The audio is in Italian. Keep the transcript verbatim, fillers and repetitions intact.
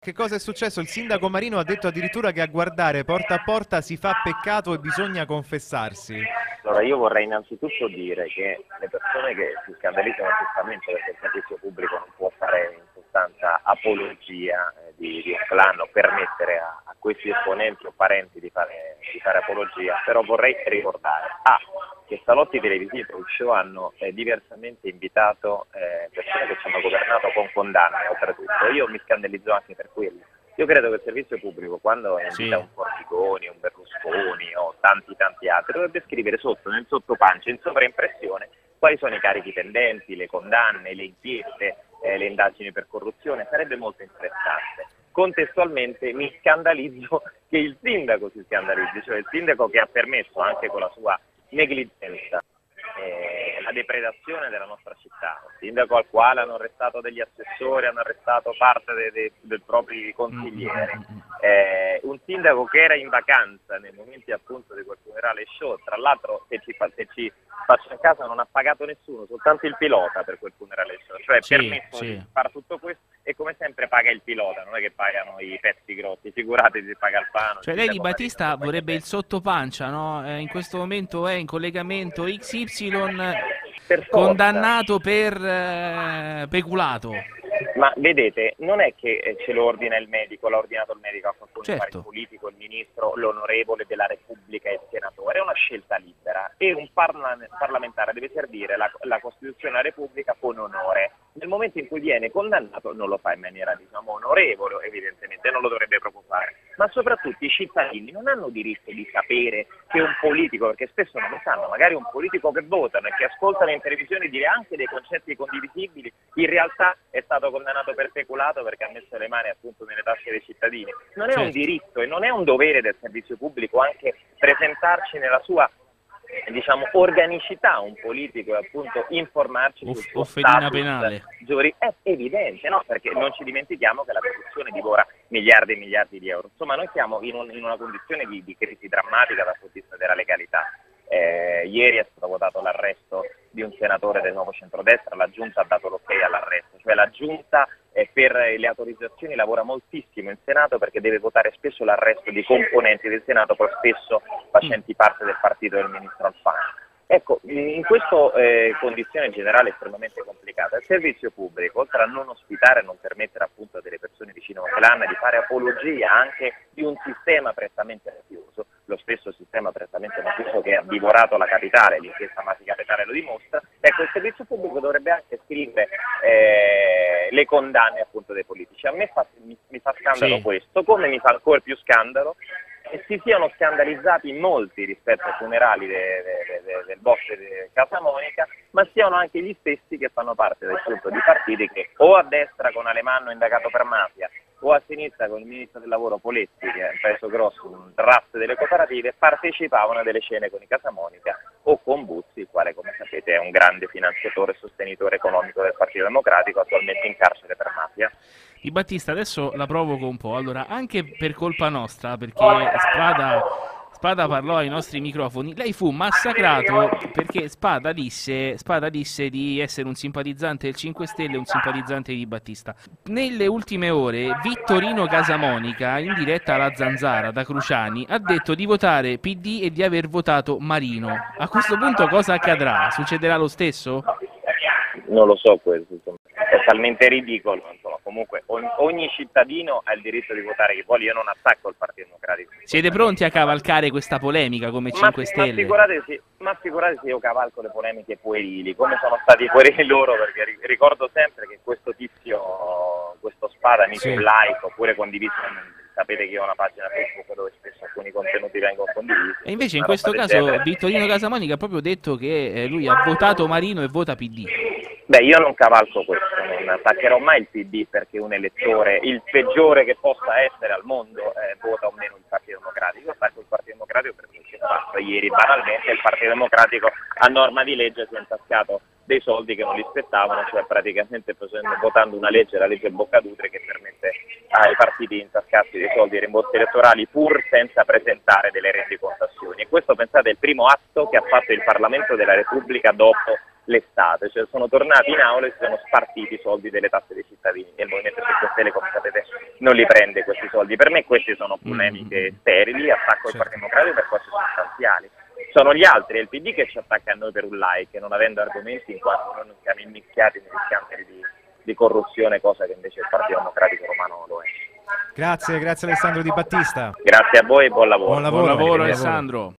Che cosa è successo? Il sindaco Marino ha detto addirittura che a guardare porta a porta si fa peccato e bisogna confessarsi. Allora io vorrei innanzitutto dire che le persone che si scandalizzano giustamente perché il servizio pubblico non può fare in sostanza apologia eh, di, di un clan o permettere a, a questi esponenti o parenti di fare, di fare apologia, però vorrei ricordare A, che salotti televisivi e talk show hanno eh, diversamente invitato eh, persone che ci hanno governato con condanne oltretutto. Io mi scandalizzo anche per quello. Io credo che il servizio pubblico, quando invita Sì. un Porticoni, un Berlusconi o tanti tanti altri, dovrebbe scrivere sotto, nel sottopancia, in sovraimpressione, quali sono i carichi pendenti, le condanne, le inchieste, eh, le indagini per corruzione. Sarebbe molto interessante. Contestualmente mi scandalizzo che il sindaco si scandalizzi, cioè il sindaco che ha permesso anche con la sua negligenza eh, la depredazione della nostra città, un sindaco al quale hanno arrestato degli assessori, hanno arrestato parte dei, dei, dei propri consiglieri, eh, un sindaco che era in vacanza nei momenti appunto di quel funerale show, tra l'altro se ci, se ci faccio in casa non ha pagato nessuno, soltanto il pilota per quel funerale show, cioè Sì, permesso sì. di fare tutto questo e come sempre paga il pilota, non è che pagano i pezzi grossi, figuratevi se paga il pano. Cioè il lei Di sindaco Battista Marino, vorrebbe il sottopancia, no? Eh, in questo momento è in collegamento X Y per forza. condannato per eh, peculato. Ma vedete, non è che eh, ce lo ordina il medico, l'ha ordinato il medico a qualcuno, Certo. fare il politico, il ministro, l'onorevole della Repubblica e il senatore, è una scelta libera e un parla- parlamentare deve servire la, la Costituzione della Repubblica con onore. Nel momento in cui viene condannato non lo fa in maniera diciamo onorevole, evidentemente non lo dovrebbe proprio fare, ma soprattutto i cittadini non hanno diritto di sapere che un politico, perché spesso non lo sanno, magari un politico che votano e che ascoltano in televisione dire anche dei concetti condivisibili, in realtà è stato condannato per peculato perché ha messo le mani appunto nelle tasche dei cittadini. Non è Certo. un diritto e non è un dovere del servizio pubblico anche presentarci nella sua diciamo organicità un politico e appunto informarci Off- sul suo o fedina status penale. giuri- è evidente, no? Perché non ci dimentichiamo che la corruzione divora miliardi e miliardi di euro. Insomma, noi siamo in, un, in una condizione di, di crisi drammatica dal punto di vista della legalità. Eh, ieri è stato votato l'arresto di un senatore del nuovo centrodestra, la Giunta ha dato l'ok all'arresto, cioè la Giunta eh, per le autorizzazioni lavora moltissimo in Senato perché deve votare spesso l'arresto di componenti del Senato, poi spesso facenti parte del partito del ministro Alfano. Ecco, in questa eh, condizione generale estremamente complicata, il servizio pubblico, oltre a non ospitare e non permettere appunto a delle persone vicino a un clan di fare apologia anche di un sistema prettamente mafioso, lo stesso sistema prettamente mafioso che ha divorato la capitale, l'inchiesta mafia capitale lo dimostra, ecco il servizio pubblico dovrebbe anche scrivere eh, le condanne appunto dei politici. A me fa, mi, mi fa scandalo Sì. questo, come mi fa ancora più scandalo e si siano scandalizzati in molti rispetto ai funerali de, de, de, del boss di Casa Monica, ma siano anche gli stessi che fanno parte del gruppo di partiti che o a destra con Alemanno indagato per mafia o a sinistra con il ministro del lavoro Poletti, che è un peso grosso, un rast delle cooperative, partecipavano a delle scene con i Casa Monica o con Buzzi, il quale come sapete è un grande finanziatore e sostenitore economico del Partito Democratico, attualmente in carcere per mafia. Di Battista, adesso la provoco un po'. Allora, anche per colpa nostra, perché Spada, Spada parlò ai nostri microfoni, lei fu massacrato perché Spada disse, Spada disse di essere un simpatizzante del cinque Stelle e un simpatizzante di Battista. Nelle ultime ore, Vittorino Casamonica, in diretta alla Zanzara da Cruciani, ha detto di votare P D e di aver votato Marino. A questo punto cosa accadrà? Succederà lo stesso? Non lo so questo, insomma. È talmente ridicolo, insomma. Comunque ogni, ogni cittadino ha il diritto di votare chi vuole, io non attacco il Partito Democratico. Siete pronti a cavalcare questa polemica come Ma, cinque ma Stelle? figuratevi, ma figuratevi se io cavalco le polemiche puerili, come sono stati puerili loro, perché ri- ricordo sempre che questo tizio, questo Spada, mi Sì. un like oppure condiviso, sapete che io ho una pagina Facebook dove spesso alcuni contenuti vengono condivisi. E invece in una questo roba del caso genere. Vittorino Casamonica ha proprio detto che eh, lui ha votato Marino e vota P D. Beh, io non cavalco questo, non attaccherò mai il P D perché un elettore, il peggiore che possa essere al mondo, eh, vota o meno il Partito Democratico. Io attacco il Partito Democratico perché c'è fatto ieri banalmente il Partito Democratico a norma di legge si è intascato dei soldi che non li spettavano, cioè praticamente facendo, votando una legge, la legge Boccadutri, che permette ai partiti di intascarsi dei soldi ai rimborsi elettorali pur senza presentare delle rendicontazioni. E questo, pensate, è il primo atto che ha fatto il Parlamento della Repubblica dopo l'estate, cioè sono tornati in aula e si sono spartiti i soldi delle tasse dei cittadini e il Movimento cinque Stelle, come sapete, non li prende questi soldi. Per me queste sono polemiche sterili, attacco al Partito Democratico per cose sostanziali. Sono gli altri, è il P D che ci attacca a noi per un like, non avendo argomenti in quanto noi non siamo immischiati negli scandali di, di corruzione, cosa che invece il Partito Democratico romano lo è. Grazie, grazie Alessandro Di Battista. Grazie a voi e buon lavoro. Buon lavoro, Buon lavoro buon lavoro. Alessandro.